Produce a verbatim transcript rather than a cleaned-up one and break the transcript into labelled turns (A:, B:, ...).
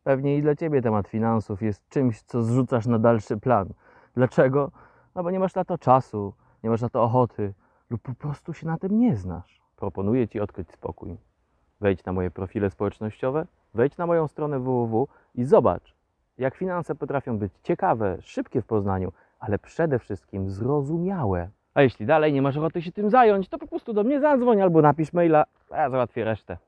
A: Pewnie i dla Ciebie temat finansów jest czymś, co zrzucasz na dalszy plan. Dlaczego? No bo nie masz na to czasu, nie masz na to ochoty lub po prostu się na tym nie znasz. Proponuję Ci odkryć spokój. Wejdź na moje profile społecznościowe, wejdź na moją stronę w w w i zobacz, jak finanse potrafią być ciekawe, szybkie w poznaniu, ale przede wszystkim zrozumiałe. A jeśli dalej nie masz ochoty się tym zająć, to po prostu do mnie zadzwoń albo napisz maila, a ja załatwię resztę.